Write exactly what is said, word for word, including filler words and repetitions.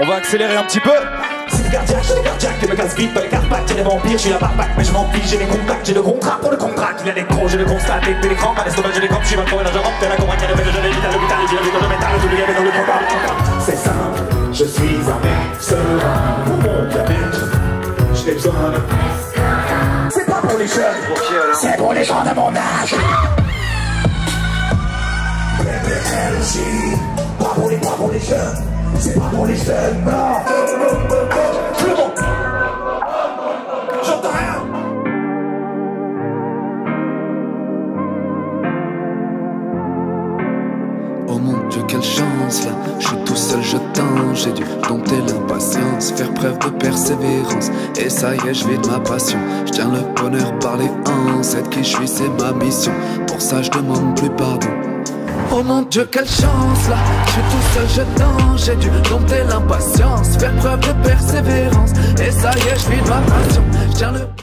On va accélérer un petit peu. C'est cardiaque, j'ai des cardiaques, qui me casse vite dans les Carpates. J'ai des vampires, je suis la barbaque, mais je m'en fiche, j'ai des contacts, j'ai de contrats pour le contrat. Il y a des pros, je le constate, et puis les crampes, à l'estomac, j'ai des crampes, je suis mal crevé, là je rentre, la compagne, elle fait que je vais vite à l'hôpital, j'ai la vie dans le métal, tout le gamin dans le comptable. C'est simple, je suis un mec serein, pour mon bien-être, j'ai besoin de... C'est pas pour les jeunes, c'est pour les gens de mon âge. Pas pour les, pas pour les jeunes, c'est pas pour les jeunes, non. Tout le monde. J'entends rien. Oh mon Dieu, quelle chance là, je suis tout seul, je tente, j'ai dû dompter l'impatience, faire preuve de persévérance, et ça y est, je vis de ma passion, je tiens le bonheur par les hanches, être qui je suis, c'est ma mission, pour ça je demande plus pardon. Oh mon Dieu, quelle chance là, je suis tout seul, je tente, j'ai dû dompter l'impatience, faire preuve de persévérance, et ça y est, je vis de ma passion, je tiens le